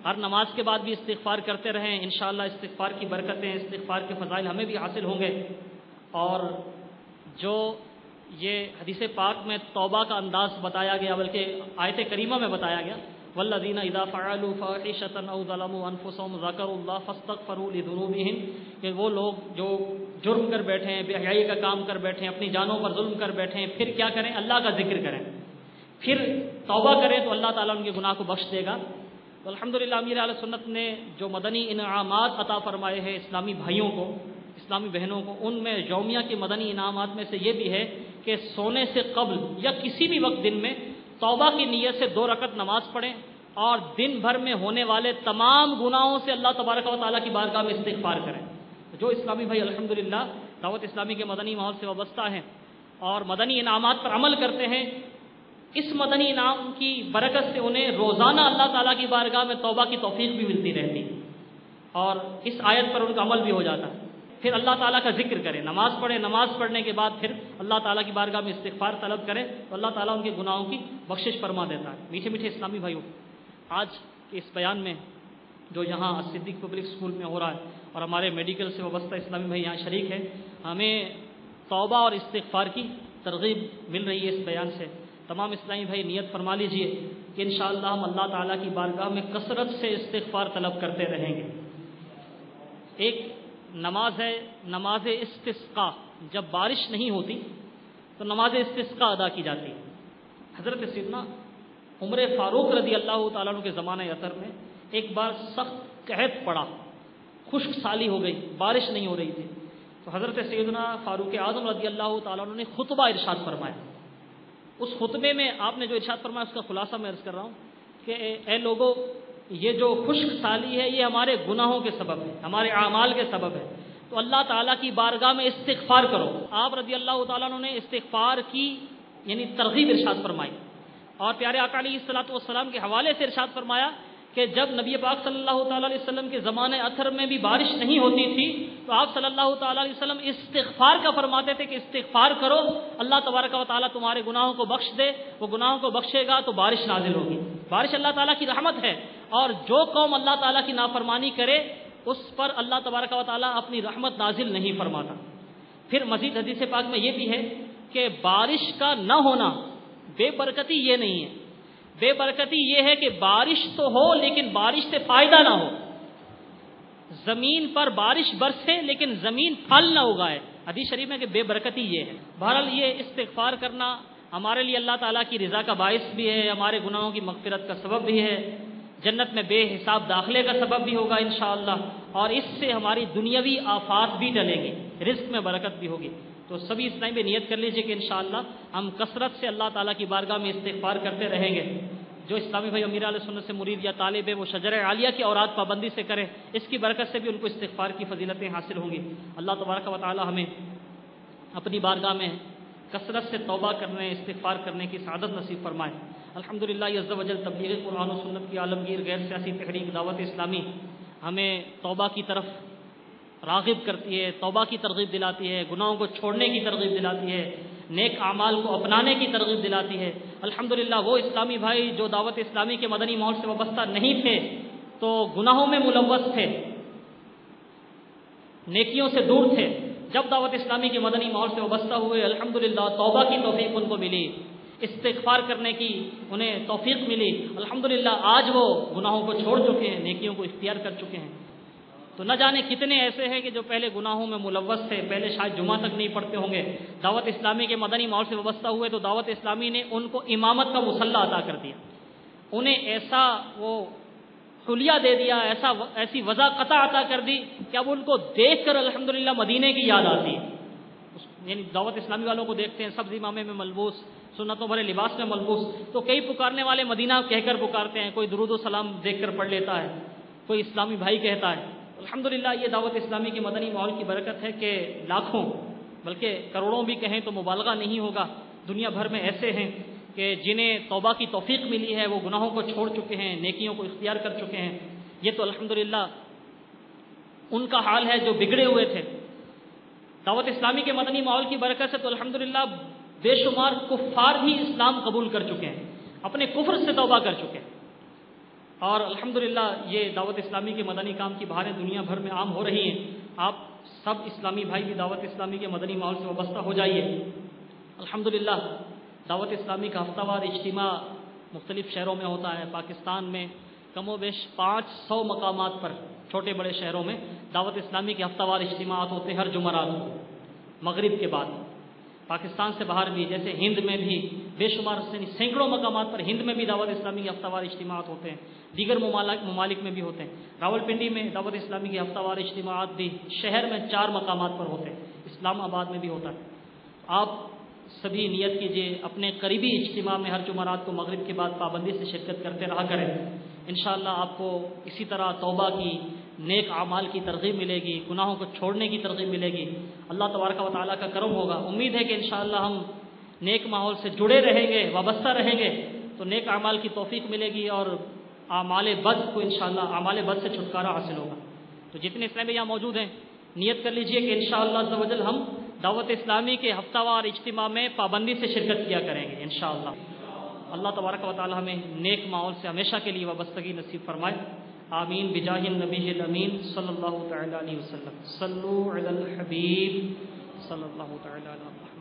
ہر نماز کے بعد بھی استغفار کرتے رہیں، انشاءاللہ استغفار کی برکتیں، استغفار کے فضائل ہمیں بھی حاصل ہوں گے۔ اور جو یہ حدیث پاک میں توبہ کا انداز بتایا گیا، بلکہ آیت کریمہ میں بتایا گیا، والذین اذا فعلوا فاحشۃ او ظلموا انفسهم ذکروا اللہ فاستغفروا لذنوبہم، کہ وہ لوگ جو جرم کر بیٹھے ہیں، بے حیائی کا کام کر بیٹھے ہیں، اپنی جانوں پر ظلم کر بیٹھے ہیں، پھر کیا کریں؟ اللہ کا ذکر کریں، پھر توبہ کریں تو اللہ تعالیٰ ان کے گناہ کو بخش دے گا۔ تو الحمدللہ امیر اہل سنت نے جو مدنی انعامات عطا فرمائے ہیں اسلامی بھائیوں کو، اسلامی بہنوں کو، ان میں یومیہ کے مدنی انعامات میں سے یہ بھی ہے کہ سونے سے قبل یا کسی بھی وقت دن میں توبہ کی نیت سے 2 رکعت نماز پڑھیں اور دن بھر میں ہونے والے تمام گناہوں سے اللہ تبارک و تعالیٰ کی بارگاہ میں استغفار کریں۔ جو اسلامی بھائی الحمدللہ دعوت اسلامی کے مدنی ماحول سے وابستہ ہیں اور مدنی انعامات پر عمل کرتے ہیں، اس مدنی انعام کی برکت سے انہیں روزانہ اللہ تعالیٰ کی بارگاہ میں توبہ کی توفیق بھی ملتی رہتی اور اس آیت پر ان کا عمل بھی ہو جاتا ہے۔ پھر اللہ تعالیٰ کا ذکر کریں، نماز پڑھیں، نماز پڑھنے کے بعد پھر اللہ تعالیٰ کی بارگاہ میں استغفار طلب کریں تو اللہ تعالیٰ ان کے گناہوں کی بخشش فرما دیتا ہے۔ میٹھے میٹھے اسلامی بھائیوں، آج کے اس بیان میں جو یہاں صدیق پبلک اسکول میں ہو رہا ہے اور ہمارے میڈیکل سے وابستہ اسلامی بھائی یہاں شریک ہیں، ہمیں توبہ اور استغفار کی ترغیب مل رہی ہے اس بیان سے۔ تمام اسلامی بھائی نیت فرما لیجئے کہ انشاءاللہ ہم اللہ تعالیٰ کی بارگاہ میں کثرت سے استغفار طلب کرتے رہیں گے۔ ایک نماز ہے نماز استسقاء، جب بارش نہیں ہوتی تو نماز استسقاء ادا کی جاتی ہے۔ حضرت سیدنا عمر فاروق رضی اللہ تعالیٰ عنہ کے زمانہ اثر میں ایک بار سخت قحط پڑا، خشک سالی ہو گئی، بارش نہیں ہو رہی تھی، تو حضرت سیدنا فاروق اعظم رضی اللہ تعالیٰ عنہ نے خطبہ ارشاد فرمایا۔ اس خطبے میں آپ نے جو ارشاد فرمایا اس کا خلاصہ میں عرض کر رہا ہوں کہ اے لوگو، یہ جو خشک سالی ہے یہ ہمارے گناہوں کے سبب ہے، ہمارے اعمال کے سبب ہے، تو اللہ تعالیٰ کی بارگاہ میں استغفار کرو۔ آپ رضی اللہ تعالیٰ عنہ نے استغفار کی یعنی ترغیب ارشاد فرمائی اور پیارے آقا علیہ الصلوۃ والسلام کے حوالے سے ارشاد فرمایا کہ جب نبی پاک صلی اللہ تعالیٰ علیہ وسلم کے زمانے اطہر میں بھی بارش نہیں ہوتی تھی تو آپ صلی اللہ تعالیٰ علیہ وسلم استغفار کا فرماتے تھے کہ استغفار کرو، اللہ تبارک و تعالیٰ تمہارے گناہوں کو بخش دے، وہ گناہوں کو بخشے گا تو بارش نازل ہوگی۔ بارش اللہ تعالیٰ کی رحمت ہے اور جو قوم اللہ تعالیٰ کی نافرمانی کرے اس پر اللہ تبارک و تعالیٰ اپنی رحمت نازل نہیں فرماتا۔ پھر مزید حدیث پاک میں یہ بھی ہے کہ بارش کا نہ ہونا بے برکتی یہ نہیں ہے، بے برکتی یہ ہے کہ بارش تو ہو لیکن بارش سے فائدہ نہ ہو، زمین پر بارش برسے لیکن زمین پھل نہ اگائے، حدیث شریف میں کہ بے برکتی یہ ہے۔ بہرحال یہ استغفار کرنا ہمارے لیے اللہ تعالیٰ کی رضا کا باعث بھی ہے، ہمارے گناہوں کی مغفرت کا سبب بھی ہے، جنت میں بے حساب داخلے کا سبب بھی ہوگا انشاءاللہ، اور اس سے ہماری دنیاوی آفات بھی ٹلیں گی، رزق میں برکت بھی ہوگی۔ تو سبھی اسلامی میں نیت کر لیجئے کہ انشاءاللہ ہم کثرت سے اللہ تعالیٰ کی بارگاہ میں استغفار کرتے رہیں گے۔ جو اسلامی بھائی امیر اہل سنت سے مرید یا طالب ہے وہ شجرہ عالیہ کی اوراد پابندی سے کرے، اس کی برکت سے بھی ان کو استغفار کی فضیلتیں حاصل ہوں گی۔ اللہ تبارک و تعالیٰ ہمیں اپنی بارگاہ میں کثرت سے توبہ کرنے، استغفار کرنے کی سعادت نصیب فرمائے۔ الحمدللہ عز و جل تبلیغ قرآن و سنت کی عالمگیر غیر سیاسی تحریک دعوت اسلامی ہمیں توبہ کی طرف راغب کرتی ہے، توبہ کی ترغیب دلاتی ہے، گناہوں کو چھوڑنے کی ترغیب دلاتی ہے، نیک اعمال کو اپنانے کی ترغیب دلاتی ہے۔ الحمدللہ وہ اسلامی بھائی جو دعوت اسلامی کے مدنی ماحول سے وابستہ نہیں تھے تو گناہوں میں ملوث تھے، نیکیوں سے دور تھے، جب دعوت اسلامی کے مدنی ماحول سے وابستہ ہوئے الحمدللہ توبہ کی توفیق ان کو ملی، استغفار کرنے کی انہیں توفیق ملی، الحمدللہ آج وہ گناہوں کو چھوڑ چکے ہیں، نیکیوں کو اختیار کر چکے ہیں۔ تو نہ جانے کتنے ایسے ہیں کہ جو پہلے گناہوں میں ملوث تھے، پہلے شاید جمعہ تک نہیں پڑھتے ہوں گے، دعوت اسلامی کے مدنی ماحول سے وابستہ ہوئے تو دعوت اسلامی نے ان کو امامت کا مصلح عطا کر دیا، انہیں ایسا وہ حلیہ دے دیا، ایسی وضع قطع عطا کر دی کہ اب ان کو دیکھ کر الحمدللہ مدینے کی یاد آتی ہے۔ یعنی دعوت اسلامی والوں کو دیکھتے ہیں سبز امامے میں ملبوس، سنتوں بھرے لباس میں ملبوس، تو کئی پکارنے والے مدینہ کہہ کر پکارتے ہیں، کوئی درود و سلام دیکھ کر پڑھ لیتا ہے، کوئی اسلامی بھائی کہتا ہے۔ الحمدللہ یہ دعوت اسلامی کے مدنی ماحول کی برکت ہے کہ لاکھوں بلکہ کروڑوں بھی کہیں تو مبالغہ نہیں ہوگا، دنیا بھر میں ایسے ہیں کہ جنہیں توبہ کی توفیق ملی ہے، وہ گناہوں کو چھوڑ چکے ہیں، نیکیوں کو اختیار کر چکے ہیں۔ یہ تو الحمدللہ ان کا حال ہے جو بگڑے ہوئے تھے۔ دعوت اسلامی کے مدنی ماحول کی برکت سے تو الحمدللہ بے شمار کفار بھی اسلام قبول کر چکے ہیں، اپنے کفر سے توبہ کر چکے ہیں۔ اور الحمدللہ یہ دعوت اسلامی کے مدنی کام کی بہاریں دنیا بھر میں عام ہو رہی ہیں. آپ سب اسلامی بھائی بھی دعوت اسلامی کے مدنی ماحول سے وابستہ ہو جائیے. الحمدللہ دعوت اسلامی کا ہفتہ وار اجتماع مختلف شہروں میں ہوتا ہے. پاکستان میں کم و بیش 500 مقامات پر چھوٹے بڑے شہروں میں دعوت اسلامی کے ہفتہ وار اجتماعات ہوتے ہیں ہر جمعرات کو مغرب کے بعد. پاکستان سے باہر بھی جیسے ہند میں بھی بے شمار سینکڑوں مقامات پر ہند میں بھی دعوت اسلامی کے ہفتہ وار اجتماعات ہوتے ہیں. دیگر ممالک میں بھی ہوتے ہیں. راولپنڈی میں دعوت اسلامی کے ہفتہ وار اجتماعات بھی شہر میں 4 مقامات پر ہوتے ہیں. اسلام آباد میں بھی ہوتا ہے. آپ سبھی نیت کیجیے اپنے قریبی اجتماع میں ہر جمعرات کو مغرب کے بعد پابندی سے شرکت کرتے رہا کریں. انشاءاللہ آپ کو اسی طرح توبہ کی نیک اعمال کی ترغیب ملے گی, گناہوں کو چھوڑنے کی ترغیب ملے گی. اللہ تبارک و تعالیٰ کا کرم ہوگا. امید ہے کہ انشاءاللہ ہم نیک ماحول سے جڑے رہیں گے, وابستہ رہیں گے تو نیک اعمال کی توفیق ملے گی اور اعمال بد کو انشاءاللہ اعمال بد سے چھٹکارا حاصل ہوگا. تو جتنے اسلامی یہاں موجود ہیں نیت کر لیجئے کہ انشاءاللہ عز و جل ہم دعوت اسلامی کے ہفتہ وار اجتماع میں پابندی سے شرکت کیا کریں گے انشاءاللہ. اللہ تبارک و تعالی ہمیں نیک ماحول سے ہمیشہ کے لیے وابستگی نصیب فرمائے. آمین بجاہ النبی الامین صلی اللہ تعالی علیہ وسلم. صلو علی الحبیب صلی اللہ تعالی علیہ وسلم.